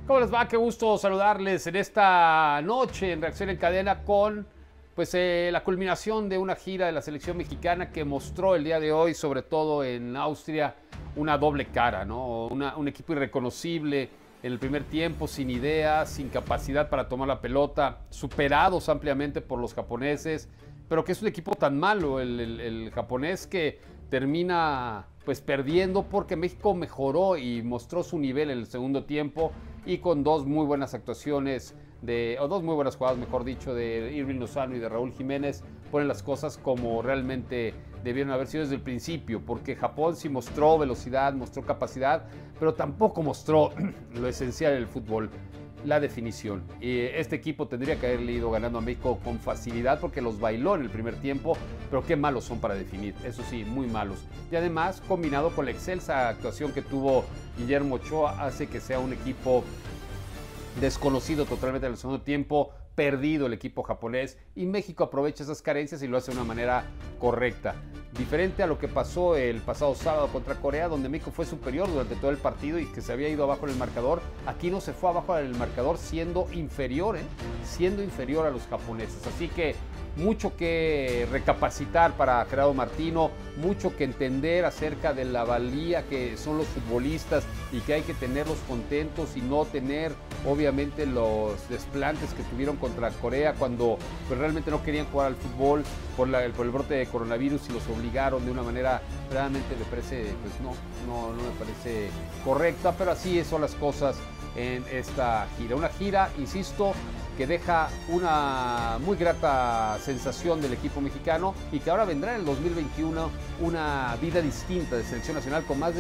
¿Cómo les va? Qué gusto saludarles en esta noche en Reacción en Cadena con la culminación de una gira de la selección mexicana que mostró el día de hoy, sobre todo en Austria, una doble cara, ¿no? Un equipo irreconocible en el primer tiempo, sin ideas, sin capacidad para tomar la pelota, superados ampliamente por los japoneses, pero que es un equipo tan malo el japonés que termina pues perdiendo porque México mejoró y mostró su nivel en el segundo tiempo y con dos muy buenas actuaciones dos muy buenas jugadas, mejor dicho, de Irving Lozano y de Raúl Jiménez, ponen las cosas como realmente debieron haber sido desde el principio, porque Japón sí mostró velocidad, mostró capacidad, pero tampoco mostró lo esencial del fútbol, la definición. Y este equipo tendría que haberle ido ganando a México con facilidad porque los bailó en el primer tiempo, pero qué malos son para definir, eso sí, muy malos. Y además, combinado con la excelsa actuación que tuvo Guillermo Ochoa, hace que sea un equipo desconocido totalmente en el segundo tiempo, perdido el equipo japonés, y México aprovecha esas carencias y lo hace de una manera correcta. Diferente a lo que pasó el pasado sábado contra Corea, donde México fue superior durante todo el partido y que se había ido abajo en el marcador. Aquí no se fue abajo en el marcador, siendo inferior a los japoneses. Así que mucho que recapacitar para Gerardo Martino, mucho que entender acerca de la valía que son los futbolistas y que hay que tenerlos contentos y no tener obviamente los desplantes que tuvieron contra Corea cuando pues, realmente no querían jugar al fútbol por el brote de coronavirus y los obligaron de una manera realmente me parece, pues no me parece correcta, pero así son las cosas en esta gira. Una gira, insisto, que deja una muy grata sensación del equipo mexicano y que ahora vendrá en el 2021 una vida distinta de selección nacional con más de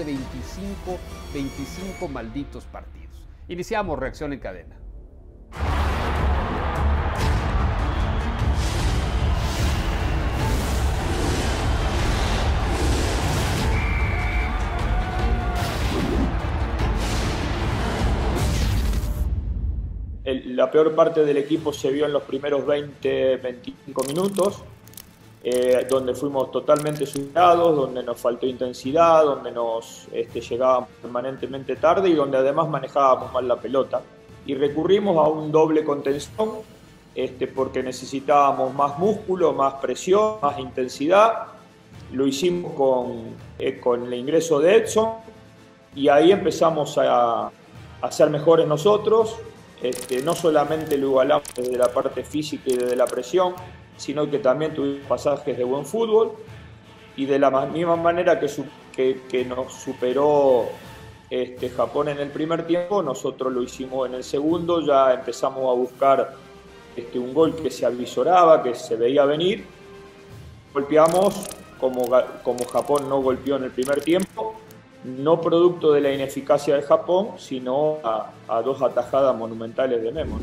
25 malditos partidos. Iniciamos Reacción en Cadena. La peor parte del equipo se vio en los primeros 20-25 minutos, donde fuimos totalmente superados, donde nos faltó intensidad, donde nos llegábamos permanentemente tarde y donde además manejábamos mal la pelota. Y recurrimos a un doble contención porque necesitábamos más músculo, más presión, más intensidad. Lo hicimos con el ingreso de Edson y ahí empezamos a ser mejores nosotros. No solamente lo igualamos desde la parte física y desde la presión, sino que también tuvimos pasajes de buen fútbol y de la misma manera que nos superó Japón en el primer tiempo, nosotros lo hicimos en el segundo, ya empezamos a buscar un gol que se avisoraba, que se veía venir, golpeamos como Japón no golpeó en el primer tiempo, no producto de la ineficacia de Japón, sino a dos atajadas monumentales de Memo.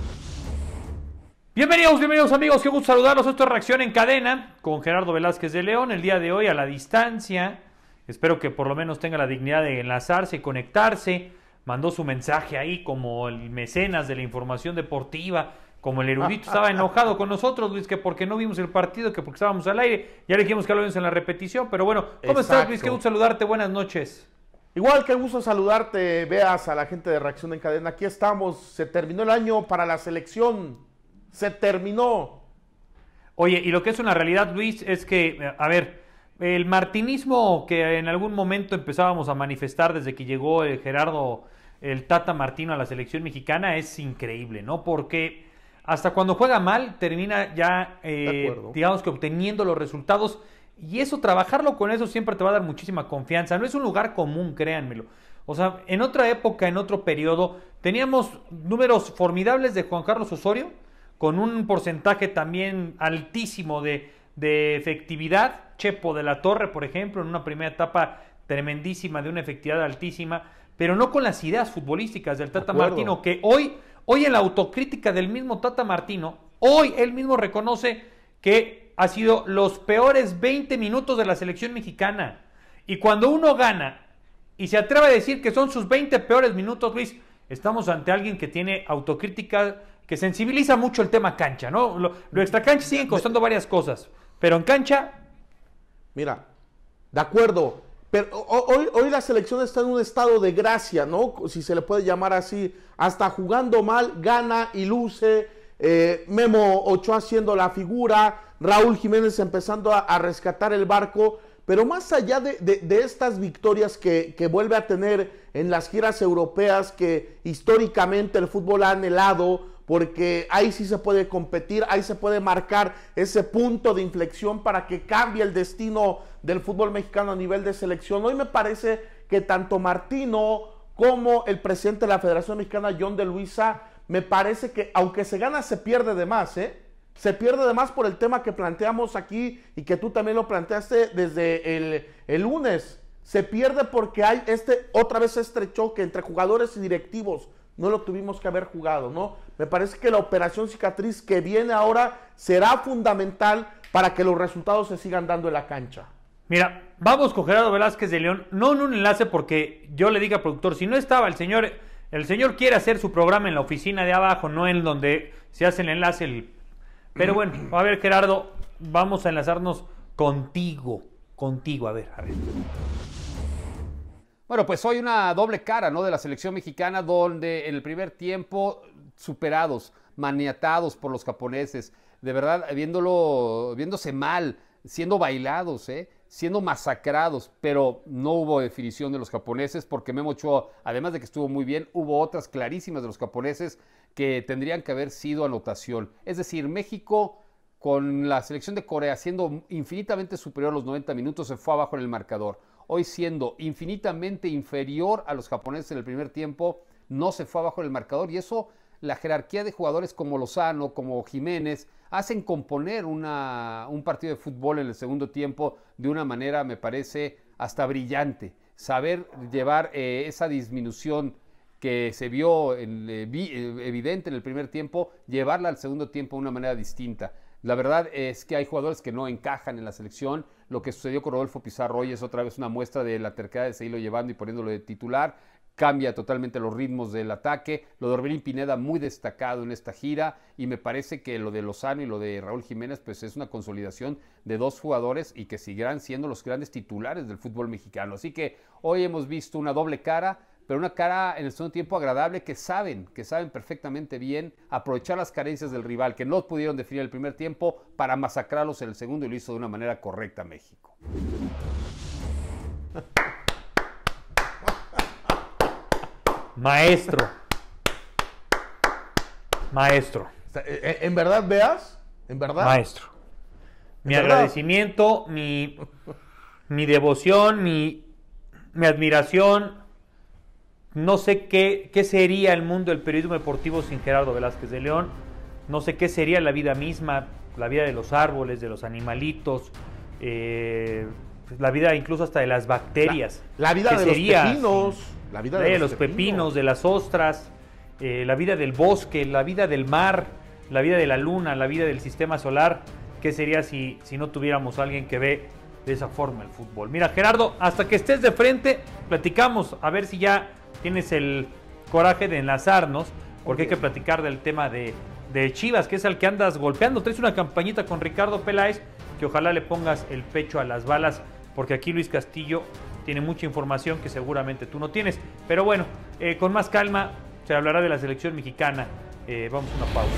Bienvenidos amigos, qué gusto saludarlos. Esto es Reacción en Cadena con Gerardo Velázquez de León. El día de hoy a la distancia, espero que por lo menos tenga la dignidad de enlazarse y conectarse. Mandó su mensaje ahí como el mecenas de la información deportiva, como el erudito. Estaba enojado con nosotros, Luis, que porque no vimos el partido, que porque estábamos al aire. Ya le dijimos que lo vimos en la repetición, pero bueno, ¿cómo estás, Luis? Qué gusto saludarte, buenas noches. Igual que gusto saludarte, veas a la gente de Reacción en Cadena. Aquí estamos, se terminó el año para la selección, se terminó. Oye, y lo que es una realidad, Luis, es que, a ver, el martinismo que en algún momento empezábamos a manifestar desde que llegó el Tata Martino a la selección mexicana es increíble, ¿no? Porque hasta cuando juega mal, termina ya, digamos que obteniendo los resultados. Y eso, trabajarlo con eso siempre te va a dar muchísima confianza. No es un lugar común, créanmelo. O sea, en otra época, en otro periodo, teníamos números formidables de Juan Carlos Osorio, con un porcentaje también altísimo de efectividad. Chepo de la Torre, por ejemplo, en una primera etapa tremendísima, de una efectividad altísima, pero no con las ideas futbolísticas del Tata Martino, que hoy en la autocrítica del mismo Tata Martino, hoy él mismo reconoce que ha sido los peores 20 minutos de la selección mexicana. Y cuando uno gana y se atreve a decir que son sus 20 peores minutos, Luis, estamos ante alguien que tiene autocrítica, que sensibiliza mucho el tema cancha, ¿no? Lo extracancha siguen costando varias cosas, pero en cancha... Mira, de acuerdo, Pero hoy la selección está en un estado de gracia, ¿no? Si se le puede llamar así. Hasta jugando mal, gana y luce. Memo Ochoa haciendo la figura. Raúl Jiménez empezando a rescatar el barco. Pero más allá de estas victorias que vuelve a tener en las giras europeas, que históricamente el fútbol ha anhelado, porque ahí sí se puede competir, ahí se puede marcar ese punto de inflexión para que cambie el destino del fútbol mexicano a nivel de selección. Hoy me parece que tanto Martino como el presidente de la Federación Mexicana, John de Luisa, me parece que aunque se gana, se pierde de más, Se pierde de más por el tema que planteamos aquí y que tú también lo planteaste desde el lunes. Se pierde porque hay otra vez este choque entre jugadores y directivos. No lo tuvimos que haber jugado, ¿no? Me parece que la operación cicatriz que viene ahora será fundamental para que los resultados se sigan dando en la cancha. Mira, vamos con Gerardo Velázquez de León, no en un enlace porque yo le diga al productor, si no estaba el señor quiere hacer su programa en la oficina de abajo, no en donde se hace el enlace. Pero bueno, a ver, Gerardo, vamos a enlazarnos contigo, a ver. Bueno, pues hoy una doble cara, ¿no? De la selección mexicana, donde en el primer tiempo superados, maniatados por los japoneses, de verdad, viéndose mal, siendo bailados, siendo masacrados, pero no hubo definición de los japoneses porque Memo Ochoa, además de que estuvo muy bien, hubo otras clarísimas de los japoneses que tendrían que haber sido anotación. Es decir, México con la selección de Corea siendo infinitamente superior a los 90 minutos se fue abajo en el marcador. Hoy siendo infinitamente inferior a los japoneses en el primer tiempo, no se fue abajo en el marcador y eso, la jerarquía de jugadores como Lozano, como Jiménez, hacen componer un partido de fútbol en el segundo tiempo de una manera, me parece, hasta brillante. Saber llevar esa disminución que se vio evidente en el primer tiempo, llevarla al segundo tiempo de una manera distinta. La verdad es que hay jugadores que no encajan en la selección. Lo que sucedió con Rodolfo Pizarro hoy es otra vez una muestra de la terquedad de seguirlo llevando y poniéndolo de titular. Cambia totalmente los ritmos del ataque. Lo de Orbelín Pineda muy destacado en esta gira y me parece que lo de Lozano y lo de Raúl Jiménez pues es una consolidación de dos jugadores y que seguirán siendo los grandes titulares del fútbol mexicano. Así que hoy hemos visto una doble cara, pero una cara en el segundo tiempo agradable que saben perfectamente bien aprovechar las carencias del rival, que no pudieron definir el primer tiempo para masacrarlos en el segundo y lo hizo de una manera correcta México. Maestro. ¿En verdad veas? ¿En verdad? Maestro. Mi agradecimiento, mi devoción, mi admiración. No sé qué sería el mundo del periodismo deportivo sin Gerardo Velázquez de León. No sé qué sería la vida misma, la vida de los árboles, de los animalitos, la vida incluso hasta de las bacterias. La vida de los pepinos. La vida de los pepinos, de las ostras, la vida del bosque, la vida del mar, la vida de la luna, la vida del sistema solar. ¿Qué sería si no tuviéramos a alguien que ve de esa forma el fútbol? Mira, Gerardo, hasta que estés de frente, platicamos, a ver si ya tienes el coraje de enlazarnos, porque hay que platicar del tema de Chivas, que es al que andas golpeando. Traes una campañita con Ricardo Peláez, que ojalá le pongas el pecho a las balas, porque aquí Luis Castillo tiene mucha información que seguramente tú no tienes. Pero bueno, con más calma se hablará de la selección mexicana. Vamos a una pausa.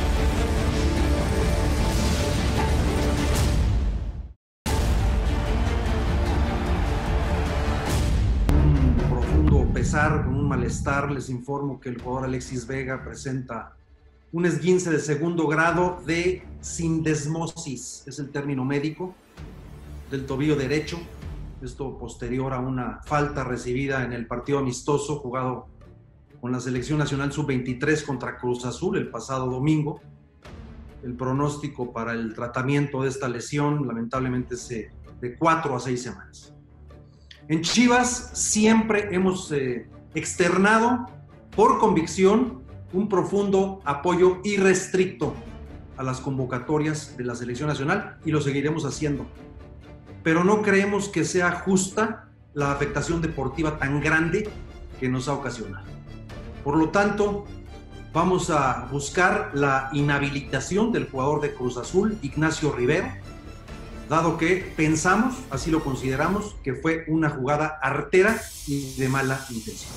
Pesar, con un malestar, les informo que el jugador Alexis Vega presenta un esguince de segundo grado de sindesmosis, es el término médico, del tobillo derecho. Esto posterior a una falta recibida en el partido amistoso jugado con la Selección Nacional Sub-23 contra Cruz Azul el pasado domingo. El pronóstico para el tratamiento de esta lesión lamentablemente es de 4 a 6 semanas. En Chivas siempre hemos externado por convicción un profundo apoyo irrestricto a las convocatorias de la Selección Nacional y lo seguiremos haciendo. Pero no creemos que sea justa la afectación deportiva tan grande que nos ha ocasionado. Por lo tanto, vamos a buscar la inhabilitación del jugador de Cruz Azul, Ignacio Rivero, dado que pensamos, así lo consideramos, que fue una jugada artera y de mala intención.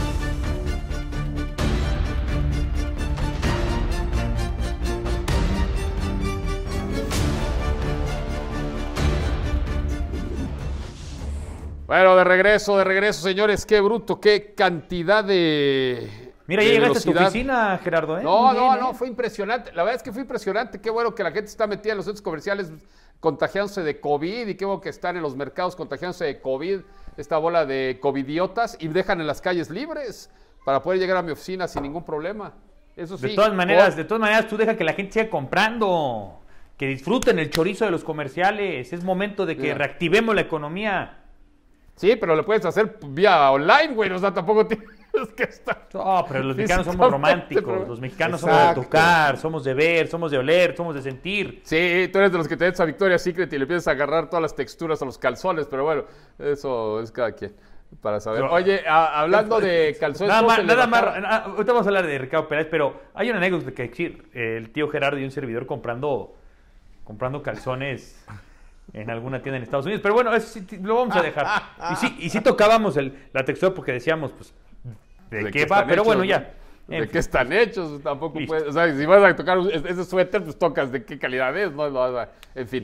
Bueno, de regreso, señores, qué bruto, qué cantidad de... Mira, ya llegaste a tu oficina, Gerardo, ¿eh? No, fue impresionante. La verdad es que fue impresionante. Qué bueno que la gente está metida en los centros comerciales contagiándose de COVID y qué bueno que están en los mercados contagiándose de COVID, esta bola de covidiotas, y dejan en las calles libres para poder llegar a mi oficina sin ningún problema. Eso sí. De todas maneras, tú deja que la gente siga comprando, que disfruten el chorizo de los comerciales. Es momento de que reactivemos la economía. Sí, pero lo puedes hacer vía online, güey. O sea, tampoco tienes que estar... No, pero los mexicanos somos románticos. Los mexicanos somos de tocar, somos de ver, somos de oler, somos de sentir. Sí, tú eres de los que te metes a Victoria's Secret y le empiezas a agarrar todas las texturas a los calzones. Pero bueno, eso es cada quien para saber. Oye, hablando de calzones... Nada más, ahorita vamos a hablar de Ricardo Peláez, pero hay una anécdota que decir. El tío Gerardo y un servidor comprando calzones... en alguna tienda en Estados Unidos, pero bueno, eso sí, lo vamos a dejar. Y sí tocábamos la textura porque decíamos, pues, ¿de qué va? Pero bueno, ya. ¿De qué están hechos? Tampoco puedes, o sea, si vas a tocar ese suéter, pues tocas de qué calidad es, ¿no? En fin.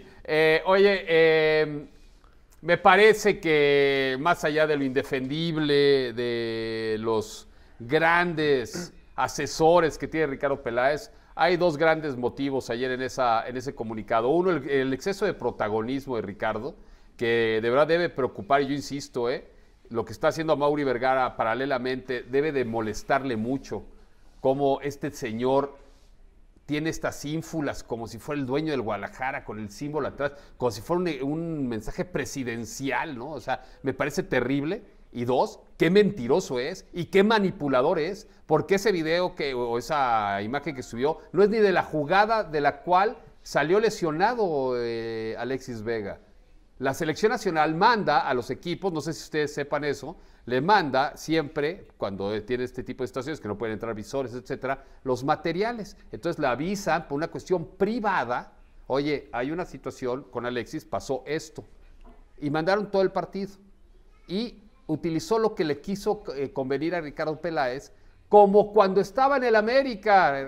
Me parece que más allá de lo indefendible, de los grandes asesores que tiene Ricardo Peláez, hay dos grandes motivos ayer en ese comunicado. Uno, el exceso de protagonismo de Ricardo, que de verdad debe preocupar, y yo insisto, lo que está haciendo Amaury Vergara paralelamente debe de molestarle mucho, cómo este señor tiene estas ínfulas como si fuera el dueño del Guadalajara, con el símbolo atrás, como si fuera un mensaje presidencial, ¿no? O sea, me parece terrible. Y dos, qué mentiroso es y qué manipulador es, porque ese video o esa imagen que subió no es ni de la jugada de la cual salió lesionado Alexis Vega. La selección nacional manda a los equipos, no sé si ustedes sepan eso, le manda siempre, cuando tiene este tipo de situaciones que no pueden entrar visores, etcétera, los materiales. Entonces le avisan por una cuestión privada, oye, hay una situación con Alexis, pasó esto. Y mandaron todo el partido. Y utilizó lo que le quiso convenir a Ricardo Peláez, como cuando estaba en el América,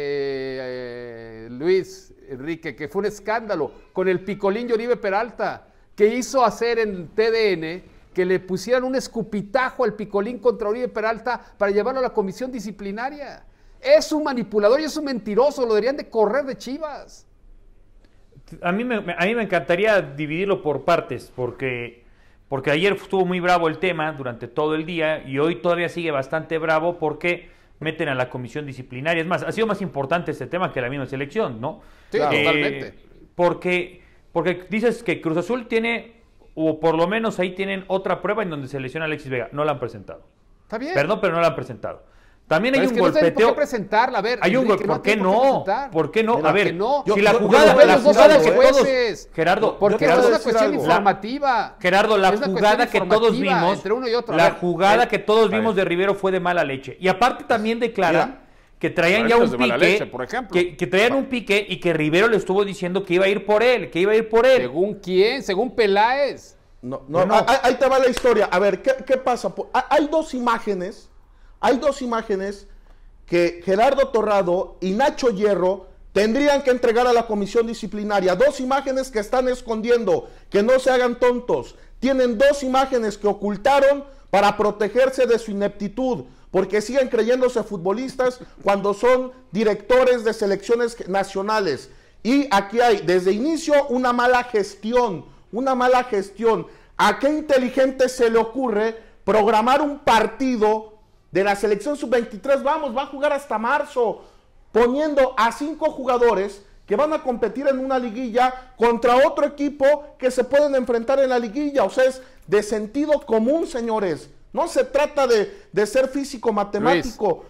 Luis Enrique, que fue un escándalo, con el Picolín y Oribe Peralta, que hizo hacer en TDN que le pusieran un escupitajo al Picolín contra Oribe Peralta para llevarlo a la comisión disciplinaria. Es un manipulador y es un mentiroso, lo deberían de correr de Chivas. A mí me encantaría dividirlo por partes, porque ayer estuvo muy bravo el tema durante todo el día y hoy todavía sigue bastante bravo porque meten a la comisión disciplinaria. Es más, ha sido más importante este tema que la misma selección, ¿no? Sí, totalmente. Porque dices que Cruz Azul tiene, o por lo menos ahí tienen otra prueba en donde se lesiona a Alexis Vega. No la han presentado. Está bien. Perdón, pero no la han presentado. También hay un golpeteo. No ¿Por qué presentarla? A ver, hay un ¿por qué no? ¿Por qué no? A ver, si la jugada que todos, Gerardo, porque es una cuestión informativa. Gerardo, la jugada que todos vimos, entre uno y otro. La jugada que todos vimos de Rivero fue de mala leche. Y aparte también declaran que traían ya un pique, que traían un pique y que Rivero le estuvo diciendo que iba a ir por él, ¿Según quién? Según Peláez. No. Ahí te va la historia. A ver, ¿qué pasa? Hay dos imágenes que Gerardo Torrado y Nacho Hierro tendrían que entregar a la comisión disciplinaria. Dos imágenes que están escondiendo, que no se hagan tontos. Tienen dos imágenes que ocultaron para protegerse de su ineptitud, porque siguen creyéndose futbolistas cuando son directores de selecciones nacionales. Y aquí hay, desde inicio, una mala gestión. ¿A qué inteligente se le ocurre programar un partido de la selección sub-23? Va a jugar hasta marzo, poniendo a 5 jugadores que van a competir en una liguilla contra otro equipo que se pueden enfrentar en la liguilla? O sea, es de sentido común, señores. No se trata de ser físico matemático.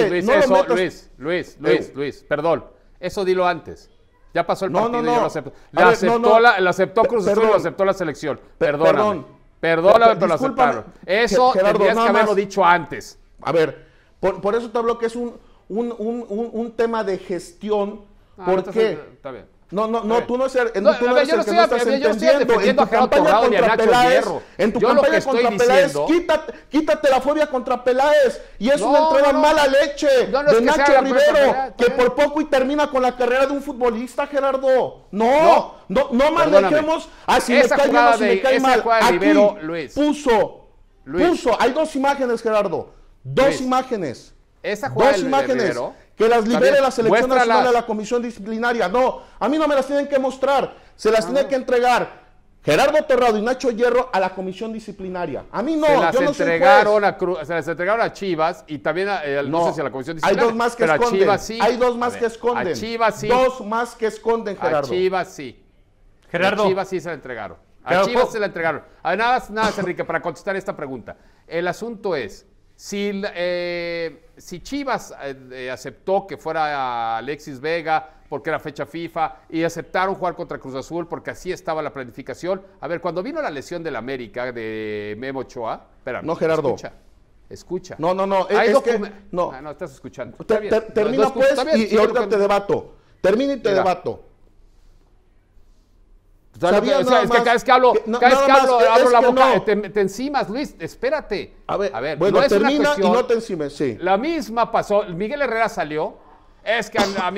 Luis, perdón. Eso dilo antes. Ya pasó el partido y yo lo acepto. La aceptó Cruz Azul y lo aceptó la selección. Perdóname, pero lo aceptaron. Eso tendrías que haberlo dicho antes. A ver, por eso te hablo que es un tema de gestión. ¿Por qué? Está bien. No, tú no eres yo el que no no estás estoy entendiendo. defendiendo a Gerardo Torrado ni a Nacho Hierro. En tu Yo lo que campaña estoy contra Peláez, diciendo... quítate la fobia contra Peláez. Y es No, una entrega no. mala leche No, no es de que sea Nacho la Rivero, Peláez, que por poco y termina con la carrera de un futbolista, Gerardo. No manejemos así me Esa cae bien jugada o si me de- cae esa mal. jugada de Aquí Rivero, Luis. puso. Hay dos imágenes, Gerardo. Dos imágenes. Esa jugada Dos de imágenes. Rivero, Que las libere también, la selección muéstralas. nacional a la comisión disciplinaria. No, a mí no me las tienen que mostrar. Se las tiene que entregar Gerardo Torrado y Nacho Hierro a la comisión disciplinaria. A mí no, se las yo no soy entregaron juez. se las entregaron a Chivas y también no sé si a la comisión hay disciplinaria. dos más que pero esconden. A Chivas sí. Hay dos más A que ver, esconden. A Chivas sí. Dos más que esconden, Gerardo. A Chivas sí. Gerardo. A Chivas sí se la entregaron. A Gerardo, Chivas se la entregaron. A ver, nada más, Enrique, para contestar esta pregunta. El asunto es, si Chivas aceptó que fuera Alexis Vega porque era fecha FIFA y aceptaron jugar contra Cruz Azul porque así estaba la planificación. A ver, cuando vino la lesión del América de Memo Ochoa, espérame. No, Gerardo. Escucha. No, Hay es que no, estás escuchando. Está bien. Termina No, pues está bien, y sí, ahorita pero- te debato. Termina y te Mira. debato. O sea, es que cada vez que hablo, abro la boca, te encimas, Luis, espérate. A ver, no bueno, es una termina y cuestión. no te encimes, sí. La misma pasó, Miguel Herrera salió, es que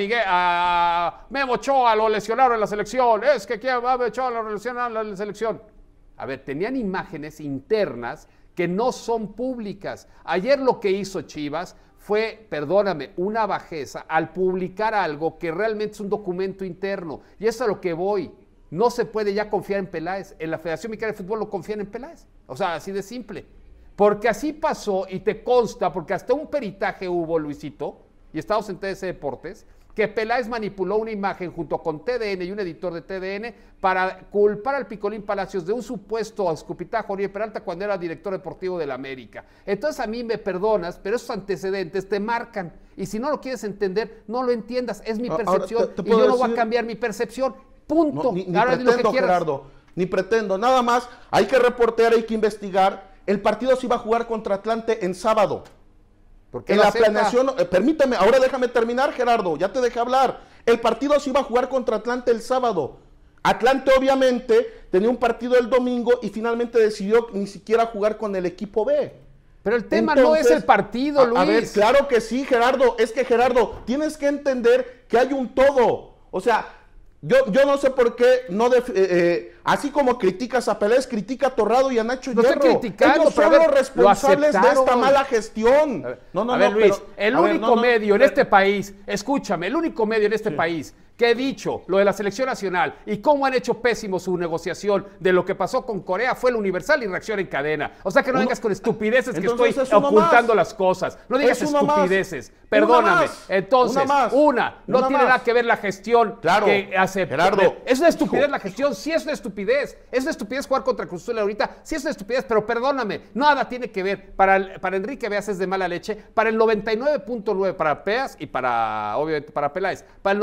a Memo Ochoa lo lesionaron en la selección, es que a Memo Ochoa lo lesionaron en la selección. A ver, tenían imágenes internas que no son públicas. Ayer lo que hizo Chivas fue, perdóname, una bajeza al publicar algo que realmente es un documento interno. Y eso es a lo que voy. No se puede ya confiar en Peláez. En la Federación Mexicana de Fútbol no confían en Peláez. O sea, así de simple. Porque así pasó y te consta, porque hasta un peritaje hubo, Luisito, y estamos en TDC Deportes, que Peláez manipuló una imagen junto con TDN y un editor de TDN para culpar al Picolín Palacios de un supuesto escupitajo a Oribe Peralta cuando era director deportivo del América. Entonces a mí me perdonas, pero esos antecedentes te marcan. Y si no lo quieres entender, no lo entiendas. Es mi percepción te y puedo yo no voy a decir- cambier mi percepción. Punto. No, ni Ahora di lo que pretendo, quieras. Gerardo, ni pretendo. Nada más, hay que reportear, hay que investigar. El partido se iba a jugar contra Atlante en sábado. ¿Por qué En lo la acepta? planeación, permíteme, ahora déjame terminar, Gerardo, ya te dejé hablar. El partido se iba a jugar contra Atlante el sábado. Atlante obviamente tenía un partido el domingo y finalmente decidió ni siquiera jugar con el equipo B. Pero el tema no es el partido, Luis. A ver, claro que sí, Gerardo. Es que, Gerardo, tienes que entender que hay un todo. O sea, yo no sé por qué así como criticas a Peláez, critica a Torrado y a Nacho No Hierro. estoy criticando, Ellos pero son a ver, los responsables lo de esta aceptaron. mala gestión. A ver, Luis, el único medio en este país, escúchame, el único medio en este país que he dicho lo de la selección nacional y cómo han hecho pésimo su negociación de lo que pasó con Corea fue el Universal y Reacción en Cadena. O sea que no vengas con estupideces que Entonces estoy es uno ocultando más. las cosas. No digas Es uno más. estupideces. Una Perdóname. más. Entonces, Una más. no Una tiene más. nada que ver la gestión Claro, que hace. Gerardo, Es una estupidez hijo. la gestión, sí es una estupidez. Es una estupidez jugar contra Cruz Azul ahorita, sí es una estupidez, pero perdóname, nada tiene que ver. Para Enrique Veas es de mala leche, para el 99.9%, para Peas y obviamente para Peláez, para el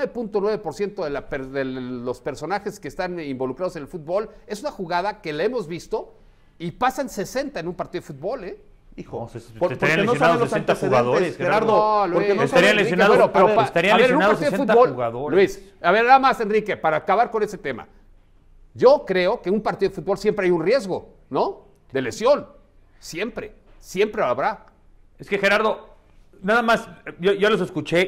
99.9% de los personajes que están involucrados en el fútbol, es una jugada que la hemos visto y pasan 60 en un partido de fútbol, ¿eh? Hijo, No, estarían porque no lesionados saben los 60 antecedentes, jugadores, Gerardo. No, Luis. Porque no Estarían saben- lesionados, Enrique, pero pa- estarían a ver, en un lesionados partido de 60 fútbol, jugadores. Luis, a ver, nada más, Enrique, para acabar con ese tema. Yo creo que en un partido de fútbol siempre hay un riesgo, ¿no? De lesión. Siempre lo habrá. Es que Gerardo, nada más, yo los escuché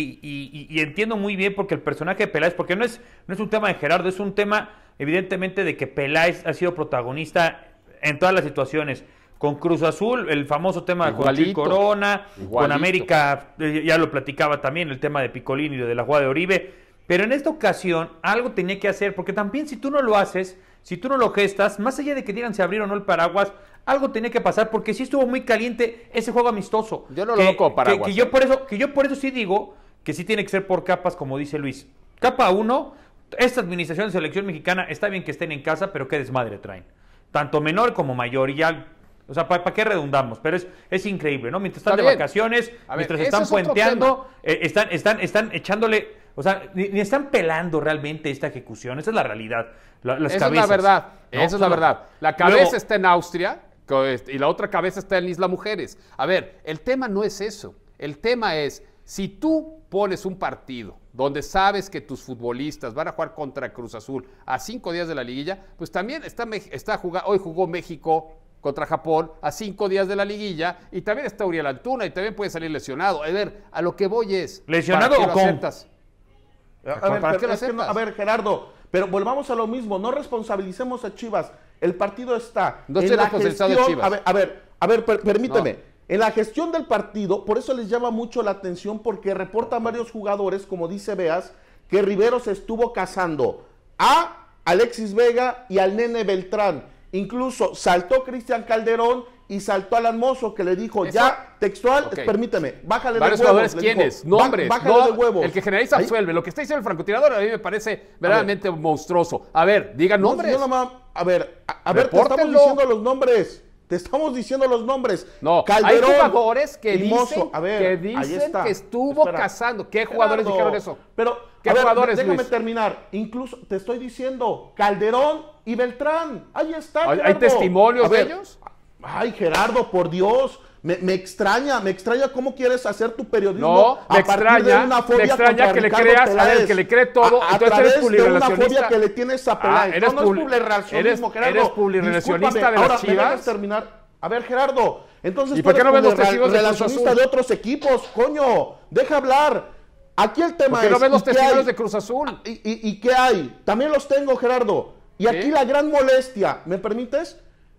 y entiendo muy bien porque el personaje de Peláez, porque no es un tema de Gerardo, es un tema evidentemente de que Peláez ha sido protagonista en todas las situaciones. Con Cruz Azul, el famoso tema de Joaquín Corona, con América, ya lo platicaba también, el tema de Picolín y de la jugada de Oribe, pero en esta ocasión algo tenía que hacer, porque también si tú no lo haces, si tú no lo gestas, más allá de que digan si abrir o no el paraguas, algo tenía que pasar, porque sí estuvo muy caliente ese juego amistoso. Yo no lo veo como paraguas. Que yo por eso sí digo que sí tiene que ser por capas, como dice Luis. Capa 1, esta administración de selección mexicana, está bien que estén en casa, pero qué desmadre traen. Tanto menor como mayor, y ya... O sea, ¿para qué redundamos? Pero es increíble, ¿no? Mientras están Está de bien. vacaciones, A ver, mientras ese están es otro puenteando, están echándole... O sea, ni están pelando realmente esta ejecución. Esa es la realidad. Las Esa cabezas. es la verdad. ¿no? Esa es la verdad. La cabeza Luego- está en Austria y la otra cabeza está en Isla Mujeres. A ver, el tema no es eso. El tema es, si tú pones un partido donde sabes que tus futbolistas van a jugar contra Cruz Azul a 5 días de la liguilla, pues también hoy jugó México contra Japón a 5 días de la liguilla y también está Uriel Antuna y también puede salir lesionado. A ver, a lo que voy es... ¿Lesionado o con? A ver, Gerardo, pero volvamos a lo mismo, no responsabilicemos a Chivas. El partido está no estoy responsabilizado de Chivas. Permíteme. No. En la gestión del partido, por eso les llama mucho la atención, porque reportan varios jugadores, como dice Beas, que Rivero se estuvo casando a Alexis Vega y al Nene Beltrán. Incluso saltó Cristian Calderón y saltó Alan Mozo, que le dijo, eso, ya, textual, okay. Permíteme, bájale varios de huevos. Jugadores, ¿quiénes? Dijo, nombres. Bájale no, de huevos. El que generaliza absuelve. Lo que está diciendo el francotirador a mí me parece verdaderamente monstruoso. A ver, digan nombres. A ver, te estamos diciendo los nombres. Te estamos diciendo los nombres. No, Calderón, hay jugadores que dicen, a ver, que estuvo casando. ¿Qué jugadores dijeron eso? Pero, ¿qué jugadores, déjame Luis? terminar. Incluso te estoy diciendo, Calderón y Beltrán. Ahí está, ¿Hay testimonios de ellos? Ay, Gerardo, por Dios. Me extraña cómo quieres hacer tu periodismo. No, me extraña que le creas a él, que le cree todo. Entonces eres publirelacionista. Una fobia que le tienes a Peláez. No es publirelacionismo, Gerardo. Eres publirelacionista de las Chivas. ¿Me dejas terminar? A ver, Gerardo, entonces ¿y por qué no ves los testigos de Cruz relacionista Azul? De otros equipos, coño, deja hablar. Aquí el tema es... ¿por qué no ves los testigos de Cruz Azul? ¿Y qué hay? También los tengo, Gerardo. Y aquí la gran molestia, ¿me permites?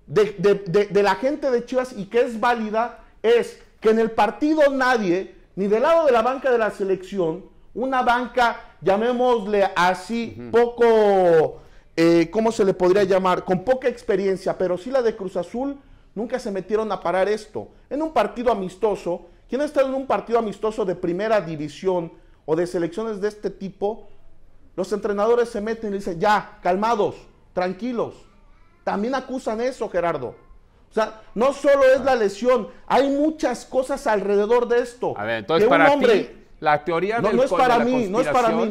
De la gente de Chivas, y que es válida, es que en el partido nadie, ni del lado de la banca de la selección, una banca, llamémosle así, poco, ¿cómo se le podría llamar? Con poca experiencia, pero sí la de Cruz Azul, nunca se metieron a parar esto. En un partido amistoso, ¿quién está en un partido amistoso de primera división o de selecciones de este tipo? Los entrenadores se meten y dicen, ya, calmados, tranquilos. También acusan eso, Gerardo. O sea, no solo es la lesión, hay muchas cosas alrededor de esto. A ver, entonces para ti, la teoría no es para mí, no es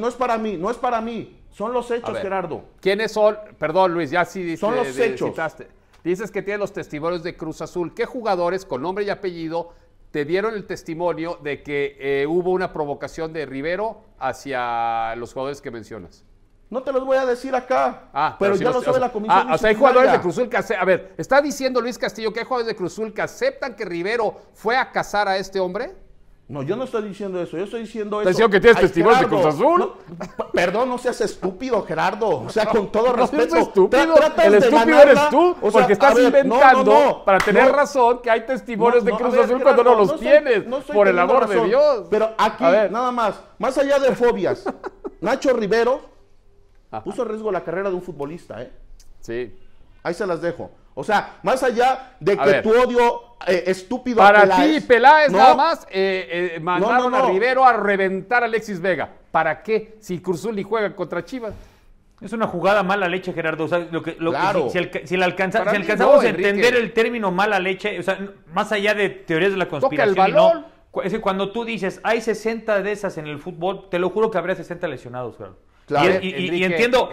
para mí. Son los hechos, Gerardo. ¿Quiénes son? Perdón, Luis, ya sí son los hechos. Citaste. Dices que tienes los testimonios de Cruz Azul. ¿Qué jugadores con nombre y apellido te dieron el testimonio de que hubo una provocación de Rivero hacia los jugadores que mencionas? No te los voy a decir acá, pero ya lo sabe la comisión disciplinaria. O sea, hay jugadores de Cruz Azul que a ver, ¿está diciendo Luis Castillo que hay jugadores de Cruz Azul que aceptan que Rivero fue a cazar a este hombre? No, yo no estoy diciendo eso, yo estoy diciendo eso. ¿Te diciendo que tienes testimonios de Cruz Azul? No, perdón, no seas estúpido, Gerardo. O sea, con todo respeto. No es estúpido, el estúpido eres tú, o sea, porque estás inventando para tener razón que hay testimonios de Cruz Azul cuando no los tienes, por el amor de Dios. Pero aquí, nada más allá de fobias, Nacho Rivero puso en riesgo la carrera de un futbolista, ¿eh? Sí. Ahí se las dejo. O sea, más allá de que tu odio estúpido para a Peláez, ti, Peláez nada más mandaron a Rivero a reventar a Alexis Vega. ¿Para qué? Si Cruz Azul ni juega contra Chivas. Es una jugada mala leche, Gerardo. O sea, claro. si alcanzamos a entender el término mala leche, o sea, más allá de teorías de la conspiración, toca el balón. Es que cuando tú dices, hay 60 de esas en el fútbol, te lo juro que habría 60 lesionados, Gerardo. Claro. Y entiendo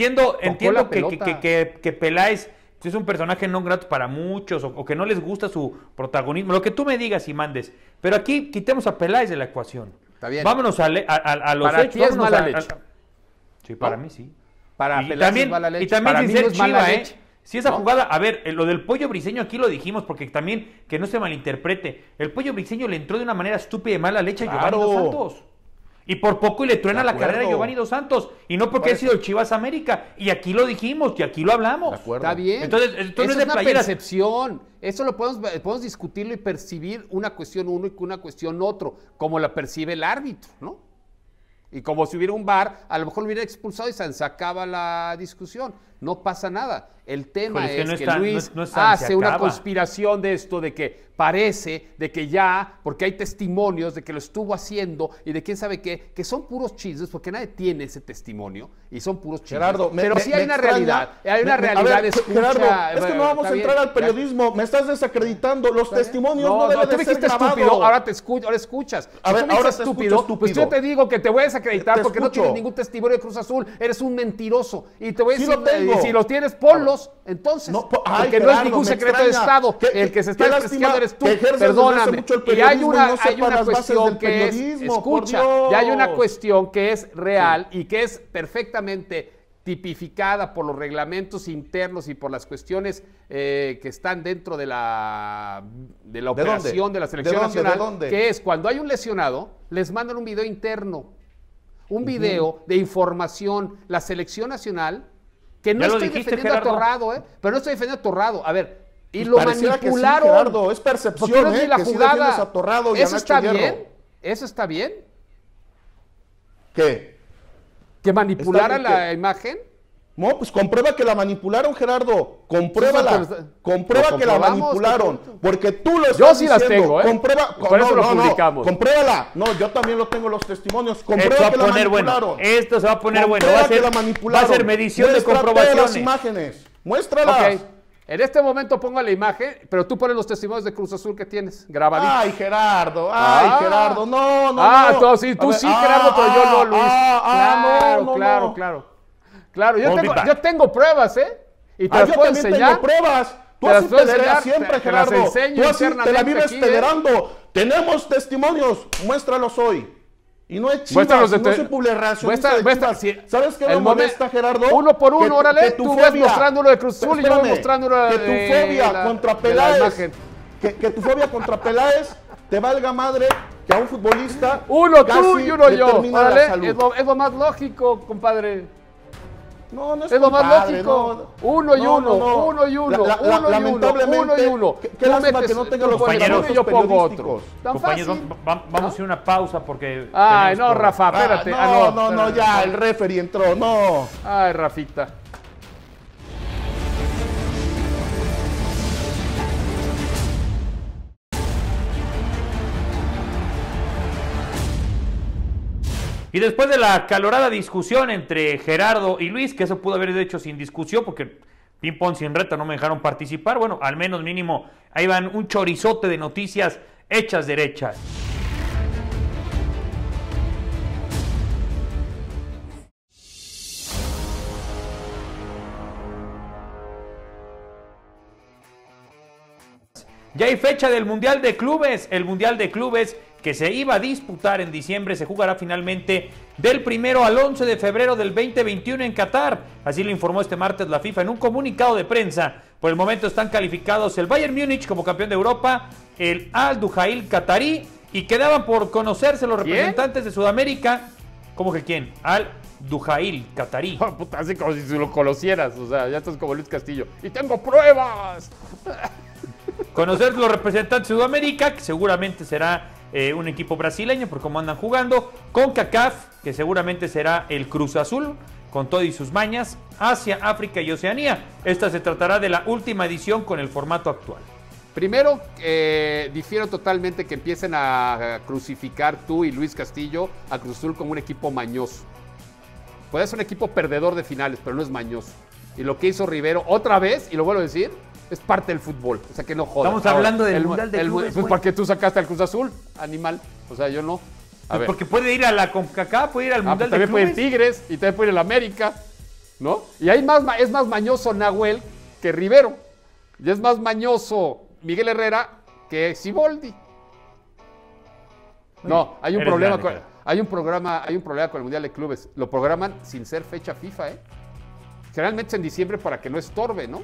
que Peláez es un personaje no grato para muchos o que no les gusta su protagonismo, lo que tú me digas y mandes, pero aquí quitemos a Peláez de la ecuación. Está bien. Vámonos a los para hechos. Ti es mala leche. Sí, para mí sí. Para Peláez es mala leche. Y también para sin ser no Chiva, si esa jugada, a ver, lo del Pollo Briseño aquí lo dijimos porque también, que no se malinterprete, el Pollo Briseño le entró de una manera estúpida y mala leche a Giovanni Dos Santos. Y por poco y le truena la carrera a Giovanni Dos Santos. Y no porque ha sido el Chivas América. Y aquí lo dijimos, y aquí lo hablamos. Está bien. Entonces eso es una percepción. Eso lo podemos discutirlo y percibir una cuestión uno y una cuestión otro, como la percibe el árbitro, ¿no? Y como si hubiera un VAR, a lo mejor lo hubiera expulsado y se acaba la discusión. No pasa nada. El tema es que Luis hace una conspiración de esto, de que parece, de que ya, porque hay testimonios de que lo estuvo haciendo y de quién sabe qué, que son puros chismes, porque nadie tiene ese testimonio y son puros chismes. Gerardo, pero sí hay una realidad. Hay una realidad. Gerardo, es que no vamos a entrar al periodismo. Me estás desacreditando. Los testimonios no deben de ser grabados. Estúpido, ahora escuchas. A ver, ahora te estúpido. Pues yo te digo que te voy a desacreditar porque no tienes ningún testimonio de Cruz Azul. Eres un mentiroso. Y te voy a decir contigo. Y si los tienes, ponlos, entonces. No, porque ay, no es Gerardo, ningún me secreto de extraña. Estado. Qué- El que se está qué desprestigiando lástima eres tú. que ejerzas desde hace Perdóname. mucho el Y hay periodismo y no una sepas las bases cuestión del que es, periodismo, por escucha, Dios. ya hay una cuestión que es real y que es perfectamente tipificada por los reglamentos internos y por las cuestiones que están dentro de la operación de la selección ¿De dónde? nacional, ¿De dónde? que es cuando hay un lesionado, les mandan un video interno, un video de información, la selección nacional, que no Ya lo estoy dijiste, defendiendo a Gerardo. Torrado, pero no estoy defendiendo a Torrado. A ver, y Pues lo pareciera que sí, manipularon. Gerardo, es Porque percepción, no es ni la que sí jugada. defiendes a Torrado y a ¿Eso Nacho está Hierro. bien? ¿Eso está bien? ¿Qué? ¿Que manipulara Está bien la imagen? No, pues comprueba que la manipularon, Gerardo. Compruébala. Sí, pero- Comprueba lo que la comprobamos, manipularon. perfecto. Porque tú lo estás Yo sí las diciendo. tengo, ¿eh? Comprueba. Por eso lo publicamos. Compruébala. No, yo también lo tengo los testimonios. Esto va Comprueba a que la poner bueno. manipularon. Esto se va a poner bueno. Comprueba Va a ser, que la va manipularon. a ser medición de Muéstrate comprobaciones. las imágenes. Muéstralas. Ok. En este momento pongo la imagen, pero tú pones los testimonios de Cruz Azul que tienes grabaditos. Ay, Gerardo. Ah. Gerardo. No, no, Ah, no. tú sí, A tú ver, sí, Gerardo, pero yo no, Luis. Claro, no, claro, no. claro. Claro, yo Hold tengo, it back. yo tengo pruebas, ¿eh? Y te las Yo puedo también enseñar. tengo pruebas. Tú Te las así puedo peleas enseñar, siempre, te las Gerardo. enseño Tú así te la internamente vives aquí, ¿eh? peleando. Tenemos testimonios. Muéstralos hoy. Y no es chivas, Muéstralos de no tu- soy publicacionista de muestra, Chivas. sí. ¿Sabes qué me El molesta, momen- Gerardo? Uno por uno, órale, tu tú ves fobia- mostrando uno de Cruz Azul y yo voy Espérame, mostrando uno que de tu fobia la- contra de la Peláez, imagen. que tu fobia contra Peláez te valga madre que a un futbolista Uno casi tú y uno le yo. termina la Órale, salud. es lo más lógico, compadre. No, no es Es lo más compadre, lógico. no. Uno y No, uno, no, no. uno y uno, lamentablemente, uno y uno. Qué Tú lástima metes- que no tenga tú los pones compañeros uno y yo pongo otro. periodísticos. Tan Compañeros, fácil. vamos a ir a una pausa porque. Ay, tenemos no, programa. Rafa, espérate. No, espérate. ya, el referee entró, no. Ay, Rafita. Y después de la acalorada discusión entre Gerardo y Luis, que eso pudo haber hecho sin discusión, porque ping-pong sin reta no me dejaron participar, bueno, al menos mínimo, ahí van un chorizote de noticias hechas derechas. Ya hay fecha del Mundial de Clubes. El Mundial de Clubes que se iba a disputar en diciembre se jugará finalmente del 1 al 11 de febrero del 2021 en Qatar. Así lo informó este martes la FIFA en un comunicado de prensa. Por el momento están calificados el Bayern Múnich como campeón de Europa, el Al-Duhail Qatarí y quedaban por conocerse los ¿Quién? representantes de Sudamérica. ¿Cómo que quién? Al-Duhail Qatarí. Oh, puta, así como si lo conocieras. O sea, ya estás como Luis Castillo. ¡Y tengo pruebas! Conocer los representantes de Sudamérica, que seguramente será un equipo brasileño por cómo andan jugando. CONCACAF, que seguramente será el Cruz Azul, con todo y sus mañas. Asia, África y Oceanía. Esta se tratará de la última edición con el formato actual. Primero, difiero totalmente que empiecen a crucificar tú y Luis Castillo a Cruz Azul como un equipo mañoso. Puede ser un equipo perdedor de finales, pero no es mañoso. Y lo que hizo Rivero, otra vez, y lo vuelvo a decir, es parte del fútbol. O sea, que no jodas. Estamos hablando del Mundial de Clubes, Pues güey. porque tú sacaste al Cruz Azul, animal. O sea, yo no. A ver. Porque puede ir a la CONCACAF, puede ir al Ah, pues Mundial de también puede ir Clubes. Tigres y también puede ir el América, ¿no? Y hay es más mañoso Nahuel que Rivero. Y es más mañoso Miguel Herrera que Siboldi. No, hay un Eres problema grande, con, cara. hay un problema con el Mundial de Clubes. Lo programan sin ser fecha FIFA, ¿eh? Generalmente es en diciembre para que no estorbe, ¿no?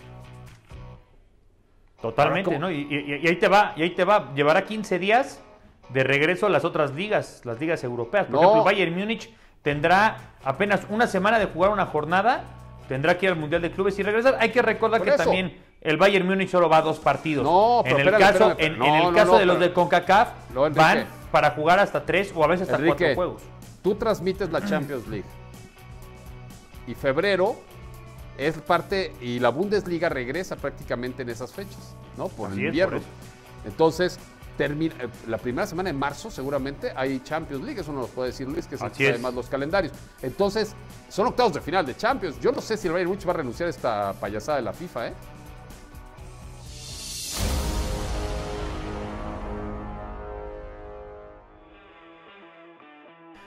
Totalmente, Ahora, ¿no? Y ahí te va, llevará 15 días de regreso a las otras ligas, las ligas europeas. Por No. ejemplo, el Bayern Múnich tendrá apenas una semana de jugar una jornada, tendrá que ir al Mundial de Clubes y regresar. Hay que recordar Por que eso. también el Bayern Múnich solo va a 2 partidos. No, en pero el espérame, caso, espérame. en No, el no, caso no, de los pero- de CONCACAF, No, Enrique. van para jugar hasta 3 o a veces hasta 4 Enrique, juegos. tú transmites la Champions League. Y febrero es parte, y la Bundesliga regresa prácticamente en esas fechas, ¿no? Por Así el es, invierno. por eso. Entonces, la primera semana de marzo seguramente hay Champions League, eso nos lo puede decir Luis, que Así sabe es. más los calendarios. Entonces, son octavos de final de Champions. Yo no sé si el Bayern Múnich va a renunciar a esta payasada de la FIFA, ¿eh?